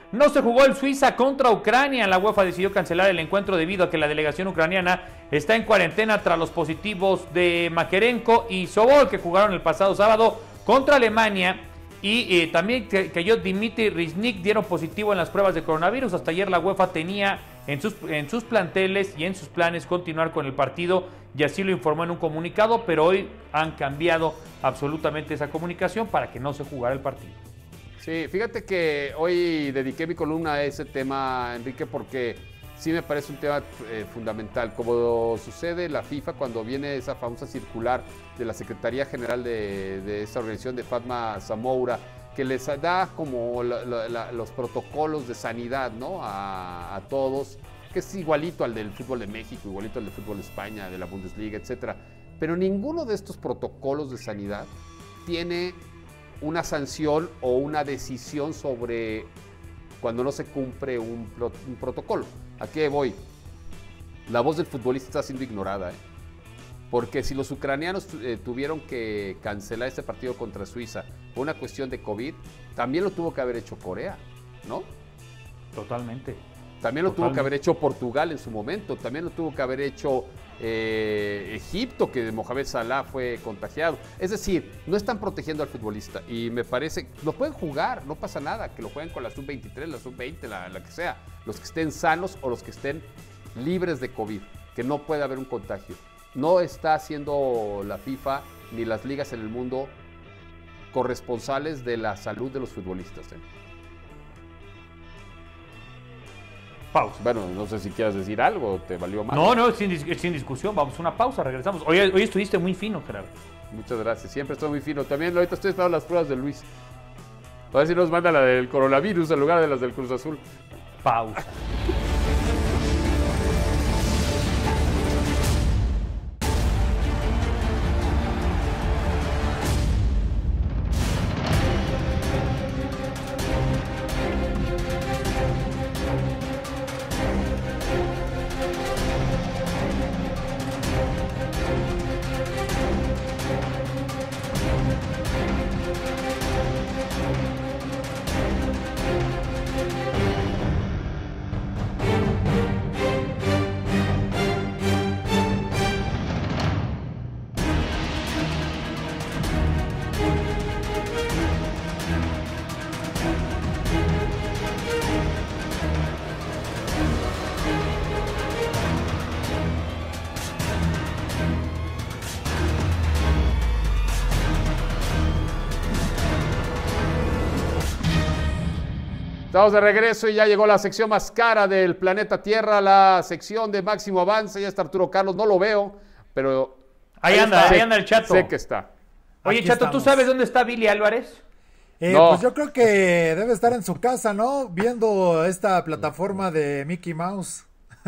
No se jugó el Suiza contra Ucrania. La UEFA decidió cancelar el encuentro debido a que la delegación ucraniana está en cuarentena tras los positivos de Makerenko y Sobol, que jugaron el pasado sábado contra Alemania. Y también cayó Dimitri Riznik, dieron positivo en las pruebas de coronavirus. Hasta ayer la UEFA tenía en sus planteles y en sus planes continuar con el partido, y así lo informó en un comunicado, pero hoy han cambiado absolutamente esa comunicación para que no se jugara el partido. Sí, fíjate que hoy dediqué mi columna a ese tema, Enrique, porque sí me parece un tema fundamental. Como sucede en la FIFA cuando viene esa famosa circular de la Secretaría General de esta organización de Fatma Zamoura, que les da como los protocolos de sanidad, ¿no? a todos, que es igualito al del fútbol de México, igualito al del fútbol de España, de la Bundesliga, etcétera. Pero ninguno de estos protocolos de sanidad tiene una sanción o una decisión sobre cuando no se cumple un protocolo. ¿A qué voy? La voz del futbolista está siendo ignorada, porque si los ucranianos tuvieron que cancelar este partido contra Suiza por una cuestión de COVID, también lo tuvo que haber hecho Corea, ¿no? Totalmente. También lo tuvo que haber hecho Portugal en su momento, también lo tuvo que haber hecho Egipto, que Mohamed Salah fue contagiado. Es decir, no están protegiendo al futbolista y me parece, lo pueden jugar, no pasa nada, que lo jueguen con la sub-23, la sub-20, la que sea, los que estén sanos o los que estén libres de COVID, que no puede haber un contagio. No está haciendo la FIFA ni las ligas en el mundo corresponsales de la salud de los futbolistas. Pausa. Bueno, no sé si quieras decir algo, te valió más. No, sin discusión, vamos a una pausa, regresamos. Hoy estuviste muy fino, Gerardo. Muchas gracias, siempre estoy muy fino. También ahorita estoy esperando las pruebas de Luis. A ver si nos manda la del coronavirus en lugar de las del Cruz Azul. Pausa. Estamos de regreso y ya llegó la sección más cara del planeta Tierra, la sección de máximo avance. Ya está Arturo Carlos, no lo veo, pero ahí anda el Chato. Sé que está. Oye, Aquí Chato, estamos. ¿tú sabes dónde está Billy Álvarez? No. Pues yo creo que debe estar en su casa, ¿no? Viendo esta plataforma de Mickey Mouse.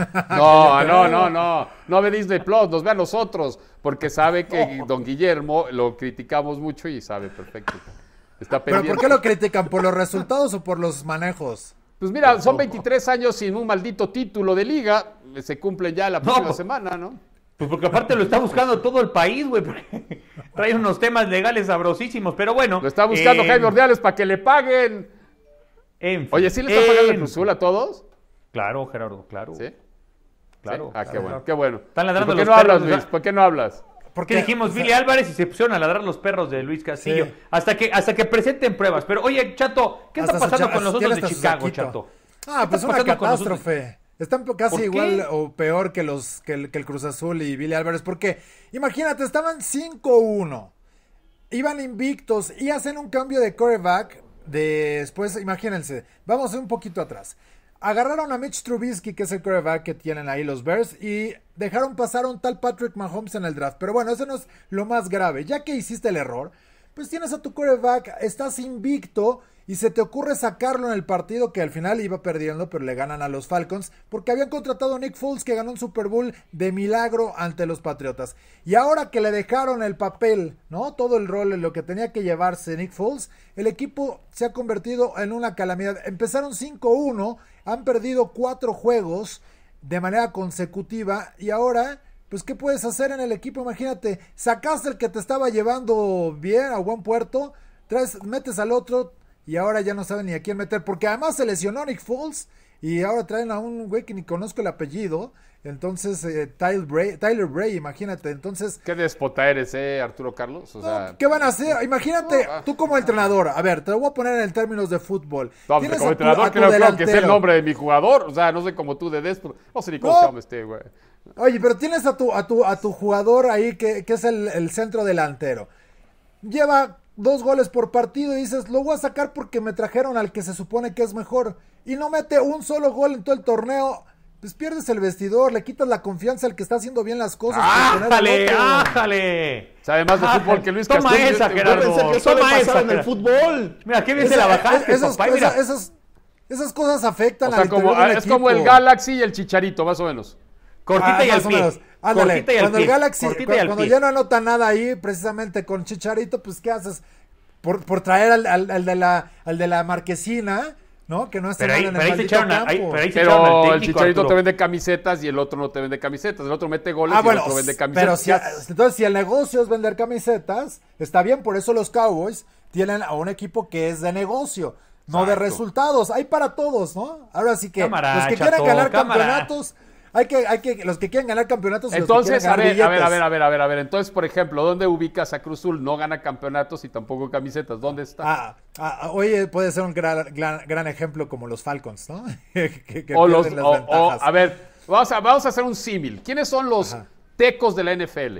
No ve Disney Plus, nos ve a nosotros, porque sabe que don Guillermo lo criticamos mucho y sabe perfecto. Está ¿Pero pendiente. por qué lo critican? ¿Por los resultados o por los manejos? Pues mira, son 23 años sin un maldito título de liga, se cumplen ya la próxima semana, ¿no? Pues porque aparte lo está buscando todo el país, güey, porque trae unos temas legales sabrosísimos, pero bueno. Lo está buscando Jaime Ordiales para que le paguen. En fin, Oye, ¿sí le está pagando el Cruz Azul a todos? Claro, Gerardo, claro. ¿Sí? Claro. ¿Sí? Ah, qué bueno, qué bueno. Están ladrando ¿Por qué los no hablas, perros, Luis? ¿verdad? ¿Por qué no hablas? Porque dijimos Billy Álvarez y se pusieron a ladrar los perros de Luis Castillo. Sí. Hasta que presenten pruebas. Pero oye, Chato, ¿qué está Hasta su pasando cha- con los tiene otros de hasta su Chicago, saquito. Chato? Ah, pues está una pasando con los catástrofe. Están casi ¿Por qué? igual o peor que el Cruz Azul y Billy Álvarez, porque imagínate, estaban 5-1, iban invictos y hacen un cambio de quarterback. Después, imagínense, vamos un poquito atrás. Agarraron a Mitch Trubisky, que es el quarterback que tienen ahí los Bears, y dejaron pasar a un tal Patrick Mahomes en el draft. Pero bueno, eso no es lo más grave. Ya que hiciste el error, pues tienes a tu quarterback, estás invicto y se te ocurre sacarlo en el partido que al final iba perdiendo, pero le ganan a los Falcons porque habían contratado a Nick Foles, que ganó un Super Bowl de milagro ante los Patriotas. Y ahora que le dejaron el papel, ¿no? Todo el rol en lo que tenía que llevarse Nick Foles, el equipo se ha convertido en una calamidad. Empezaron 5-1, han perdido 4 juegos de manera consecutiva y ahora, pues, ¿qué puedes hacer en el equipo? Imagínate, sacaste el que te estaba llevando bien a buen puerto, metes al otro y ahora ya no saben ni a quién meter, porque además se lesionó Nick Foles y ahora traen a un güey que ni conozco el apellido, entonces Tyler Bray, imagínate, entonces... Qué déspota eres, Arturo Carlos. O sea, ¿qué van a hacer? Imagínate, tú como entrenador, a ver, te lo voy a poner en términos de fútbol. no, pues, como entrenador creo que es el nombre de mi jugador, o sea, no sé como tú de déspota, no sé ni cómo se llama este güey. Oye, pero tienes a tu jugador ahí que es el centro delantero. Lleva 2 goles por partido y dices, lo voy a sacar porque me trajeron al que se supone que es mejor. Y no mete un solo gol en todo el torneo. Pues pierdes el vestidor, le quitas la confianza al que está haciendo bien las cosas. ¡Ájale, ájale! Sabe más de fútbol que Luis Castillo. Toma esa, Gerardo. Yo pensé que eso le pasaba en el fútbol. Mira, qué bien se la bajaste, papá. Mira. Esas cosas afectan O sea, al interior del es como el equipo. Galaxy y el Chicharito, más o menos. Cortita y al más o pie. menos. Ándale, Cortita y al cuando pie. el Galaxy, Cortita y al cuando pie. ya no anota nada ahí, precisamente con Chicharito, pues ¿qué haces? Por traer al de la marquesina, ¿no? Que no está Pero ahí en el se maldito echaron campo. al Pero técnico, el Chicharito Arturo. te vende camisetas y el otro no te vende camisetas. El otro mete goles y el Bueno, otro vende pero camisetas. entonces si el negocio es vender camisetas, está bien, por eso los Cowboys tienen a un equipo que es de negocio, no de resultados. Hay para todos, ¿no? Ahora sí que Cámara, los que chato, quieran ganar cámara. campeonatos, los que quieran ganar campeonatos y Entonces, los que quieran ganar billetes. a ver. Entonces, por ejemplo, ¿dónde ubicas a Cruz Azul? No gana campeonatos y tampoco camisetas. ¿Dónde está? Oye, puede ser un gran ejemplo como los Falcons, ¿no? que O los, pierden las ventajas. a ver, vamos a hacer un símil. ¿Quiénes son los tecos de la NFL?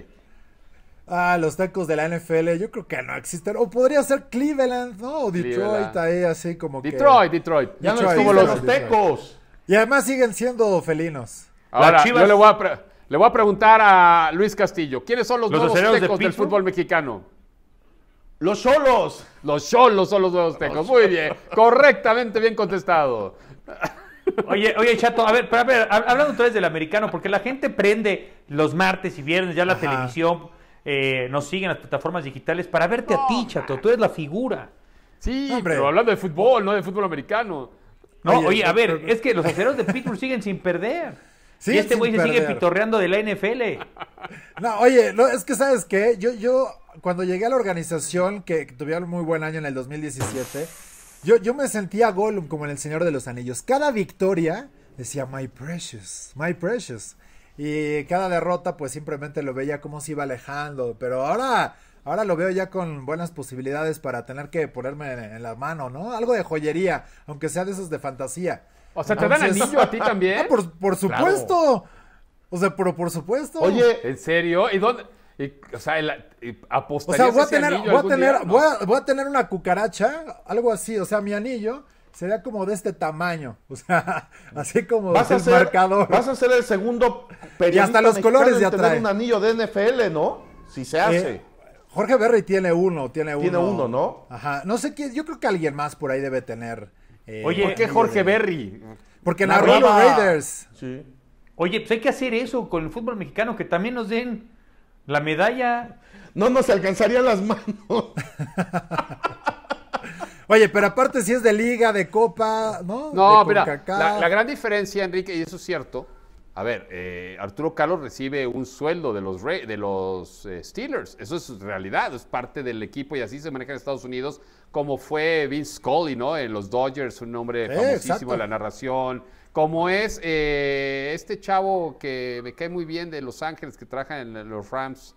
Los tecos de la NFL, yo creo que no existen. O podría ser Cleveland, ¿no? O Detroit, Cleveland. ahí así como que... Detroit. Ya no Detroit, existen como los tecos. Y además siguen siendo felinos. Ahora, Chivas- yo le voy a preguntar a Luis Castillo. ¿Quiénes son los nuevos acereros de tecos del Pittsburgh? fútbol mexicano? Los Cholos. Los Cholos son los nuevos tecos. Muy bien. Correctamente bien contestado. Oye, Chato, a ver, hablando otra vez del americano, porque la gente prende los martes y viernes ya la televisión, nos siguen las plataformas digitales para verte a ti, Chato, tú eres la figura. Sí, Hombre. pero hablando de fútbol, no de fútbol americano. No, Oye, oye, a ver, pero- es que los acereros de Pittsburgh siguen sin perder. Sí, Y este güey sin se sigue perder. pitorreando de la NFL. No, oye, es que ¿sabes qué? Yo cuando llegué a la organización, que tuvieron un muy buen año en el 2017, yo me sentía Gollum como en El Señor de los Anillos. Cada victoria decía, my precious, my precious. Y cada derrota, pues simplemente lo veía como se iba alejando. Pero ahora lo veo ya con buenas posibilidades para tener que ponerme en la mano, ¿no? Algo de joyería, aunque sea de esos de fantasía. O sea, ¿te dan Entonces- anillo a ti también? Por supuesto. O sea, por supuesto. Oye, ¿En serio? ¿Y dónde? O sea, O ¿apostarías sea, voy a ese tener, anillo voy a algún tener, día? No. voy a tener una cucaracha, algo así, o sea, mi anillo sería como de este tamaño, o sea, así como vas a el ser, marcador. vas a ser el segundo periodista Y hasta los mexicano colores en ya tener trae. un anillo de NFL, ¿no? Si se hace. Jorge Berry tiene uno. Tiene uno, ¿no? Ajá, no sé quién, yo creo que alguien más por ahí debe tener. Oye, ¿Por qué anillo Jorge de- Berry? Porque Narraba- narró los Raiders. Sí. Oye, pues hay que hacer eso con el fútbol mexicano, que también nos den la medalla. No nos alcanzarían las manos. Oye, pero aparte si es de liga, de copa, ¿no? No, De mira, CONCACAF. la gran diferencia, Enrique, y eso es cierto. A ver, Arturo Carlos recibe un sueldo de los Steelers. Eso es realidad, es parte del equipo y así se maneja en Estados Unidos, como fue Vince Scully, ¿no? En los Dodgers, un hombre famosísimo exacto. de la narración. Como es este chavo que me cae muy bien de Los Ángeles, que trabaja en los Rams,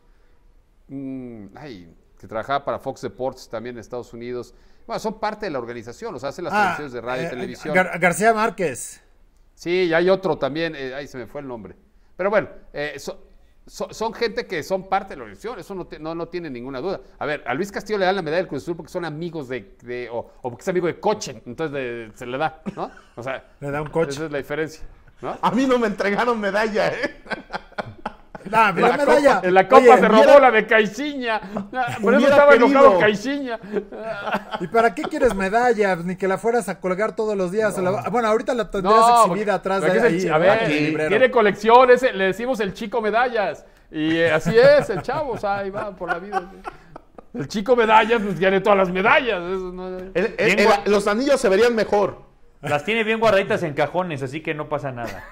que trabajaba para Fox Sports también en Estados Unidos. Bueno, son parte de la organización, o sea, hacen las transmisiones de radio y televisión. García Márquez. Sí, y hay otro también, ahí se me fue el nombre. Pero bueno, son gente que son parte de la organización, eso no tiene ninguna duda. A ver, a Luis Castillo le dan la medalla del Cruz Azul porque son amigos o porque es amigo de Cochen, entonces se le da, ¿no? O sea, Le da un coche. esa es la diferencia, ¿no? A mí no me entregaron medalla, ¿eh? No, pero la medalla. En la copa Oye, se robó la de Caixinha, por eso Hubiera estaba enojado querido. Caixinha. ¿Y para qué quieres medalla? Ni que la fueras a colgar todos los días. Bueno, ahorita la tendrías No, exhibida atrás de porque es ahí. a ¿verdad? ver, En el librero. tiene colección, le decimos el chico medallas. Y así es, el chavo, o sea, ahí va por la vida. El chico medallas, pues tiene todas las medallas. Eso no- Los anillos se verían mejor. Las tiene bien guardaditas en cajones, así que no pasa nada.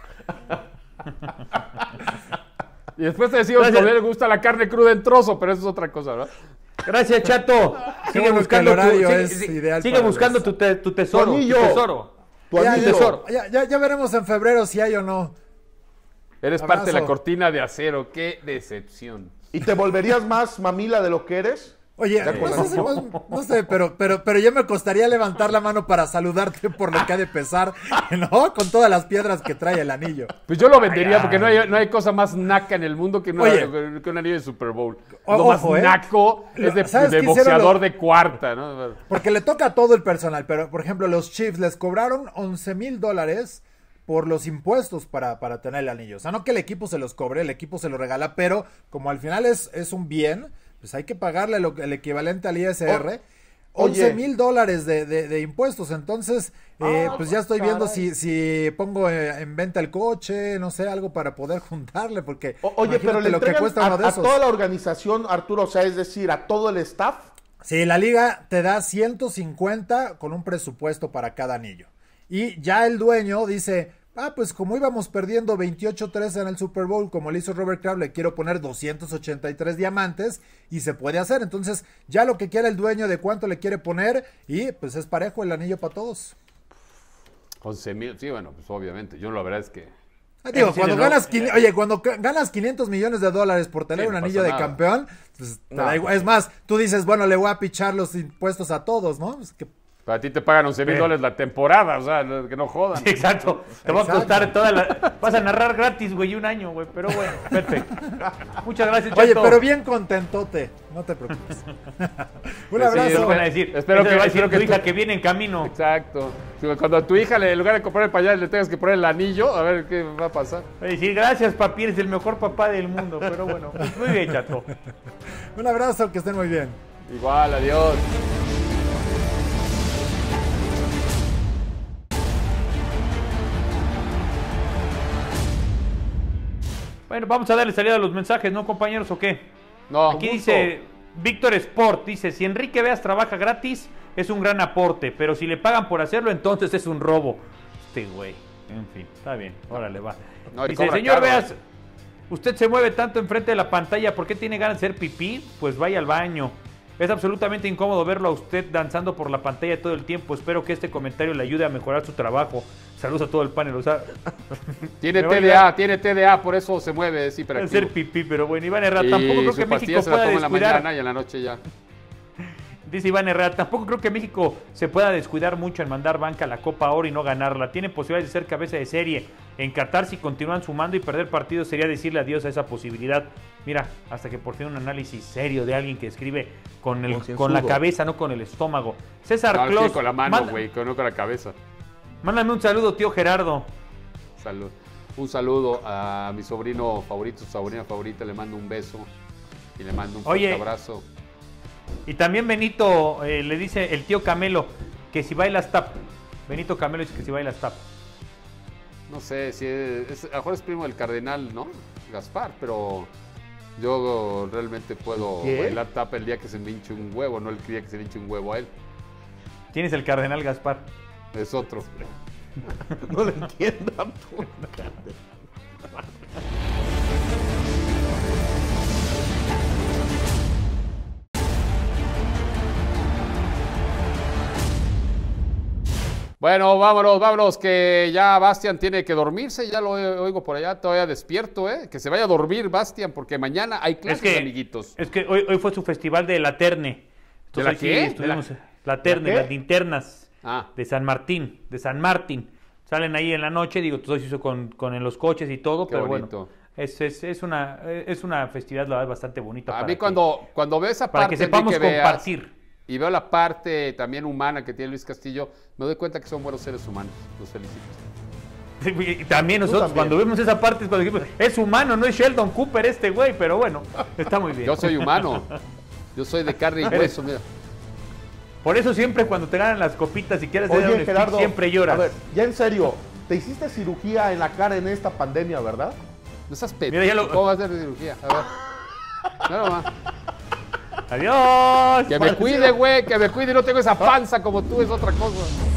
Y después te decimos que a mí le gusta la carne cruda en trozo, pero eso es otra cosa, ¿no? Gracias, Chato. Qué bueno que el horario es ideal Sigue para buscando eso. tu tesoro. Tu anillo. Tu tesoro. Tu Ya, anillo. tesoro. ya veremos en febrero si hay o no. Eres parte de la Abrazo. cortina de acero. Qué decepción. ¿Y te volverías más mamila de lo que eres? Oye, Ya con no sé, eso. no sé, pero ya me costaría levantar la mano para saludarte por lo que ha de pesar, ¿no? Con todas las piedras que trae el anillo. Pues yo lo vendería Ay, porque no hay cosa más naca en el mundo que, Oye. que un anillo de Super Bowl. O- Lo más ojo, naco es ¿Sabes de qué hicieron boxeador los- de cuarta, ¿no? Porque le toca a todo el personal, pero por ejemplo los Chiefs les cobraron $11,000 por los impuestos para tener el anillo. O sea, no que el equipo se los cobre, el equipo se lo regala, pero como al final es un bien, pues hay que pagarle el equivalente al ISR. Oye. $11,000 de impuestos. Entonces, pues ya estoy viendo caray. si pongo en venta el coche, no sé, algo para poder juntarle, porque Oye, pero imagínate le lo que entregan cuesta uno de a esos. toda la organización, Arturo, o sea, es decir, a todo el staff. Sí, la liga te da 150 con un presupuesto para cada anillo. Y ya el dueño dice, pues como íbamos perdiendo 28-13 en el Super Bowl, como le hizo Robert Kraft, le quiero poner 283 diamantes y se puede hacer. Entonces, ya lo que quiera el dueño de cuánto le quiere poner y pues es parejo el anillo para todos. 11,000. Sí, bueno, pues obviamente. Yo la verdad es que... Digo, sí, cuando no. ganas, cuando ganas $500 millones por tener Sí, un no anillo pasa de nada. campeón, pues te No. da igual. Es más, tú dices, bueno, le voy a pichar los impuestos a todos, ¿no? Pues que Para ti te pagan $11,000 la temporada, o sea, que no jodan. Exacto. Te va a Exacto. costar toda la... Vas a narrar gratis, güey, un año, güey. Pero bueno, perfecto. Muchas gracias, Oye, Chato. pero bien contentote, no te preocupes. Un Pues sí, abrazo. Eso van a decir. Espero Eso que- va a decir espero tu que hija tú- que viene en camino. Exacto. Sí, cuando a tu hija, en lugar de comprar el pañal, le tengas que poner el anillo, a ver qué va a pasar. Va a decir, gracias, papi, eres el mejor papá del mundo. Pero bueno, pues muy bien, Chato. Un abrazo, que estén muy bien. Igual, adiós. Bueno, vamos a darle salida a los mensajes, ¿no, compañeros, o qué? No, Aquí gusto. dice Víctor Sport, dice, si Enrique Veas trabaja gratis, es un gran aporte, pero si le pagan por hacerlo, entonces es un robo. Este güey, en fin, está bien, órale, va. No, y Dice, cobra señor caro, Veas, usted se mueve tanto enfrente de la pantalla, ¿por qué tiene ganas de hacer pipí? Pues vaya al baño. Es absolutamente incómodo verlo a usted danzando por la pantalla todo el tiempo. Espero que este comentario le ayude a mejorar su trabajo. Saludos a todo el panel. O sea, Tiene me va a TDA, por eso se mueve, es hiperactivo. hacer pipí, pero bueno, Iván Herrera, Y tampoco creo su que pastilla México se la pueda toma en la descuidar. mañana y en la noche ya. Dice Iván Herrera, tampoco creo que México se pueda descuidar mucho en mandar banca a la Copa Oro y no ganarla. Tiene posibilidades de ser cabeza de serie. En Qatar, si continúan sumando y perder partidos, sería decirle adiós a esa posibilidad. Mira, hasta que por fin un análisis serio de alguien que escribe con la Concienzudo. cabeza, no con el estómago. César No, sí, Clos, con la mano, güey, no con la cabeza. mándame un saludo, tío Gerardo. Salud. Un saludo a mi sobrino favorito, su sobrina favorita, le mando un beso y le mando un fuerte Oye. abrazo. Y también Benito le dice el tío Camelo que si bailas tap. Benito Camelo dice que si bailas tap. No sé si a lo mejor es primo del cardenal, ¿no? Gaspar, pero yo realmente puedo ¿Qué? bailar tapa el día que se me hinche un huevo, no el día que se le hinche un huevo a él. Tienes el cardenal Gaspar. Es otro. No le entiendo, Arturo. Bueno, vámonos, que ya Bastian tiene que dormirse, ya lo oigo por allá, todavía despierto, ¿eh? Que se vaya a dormir, Bastian, porque mañana hay clases, amiguitos. Es que hoy fue su festival de la Terne. ¿De la hoy sí qué? estuvimos- la Terne, ¿La qué? las linternas Ah, de San Martín. Salen ahí en la noche, digo, todo se hizo con en los coches y todo, Qué pero bonito. bueno, es una festividad, la verdad, bastante bonita. a para mí que- cuando veo esa para parte, que sepamos Enrique Veas, compartir. y veo la parte también humana que tiene Luis Castillo, me doy cuenta que son buenos seres humanos. Los felicito. Y también nosotros, también. cuando vemos esa parte, es cuando dijimos, es humano, no es Sheldon Cooper este güey, pero bueno, está muy bien. Yo soy humano. Yo soy de carne y hueso, mira. Por eso siempre cuando te ganan las copitas y quieres dar un Oye, speech, Gerardo, siempre lloras. a ver, ya en serio, ¿te hiciste cirugía en la cara en esta pandemia, verdad? No seas Mira, ya lo- ¿Cómo va a ser de cirugía? A ver. Nada más. Adiós. Que me cuide, güey, que me cuide y no tengo esa panza como tú, es otra cosa.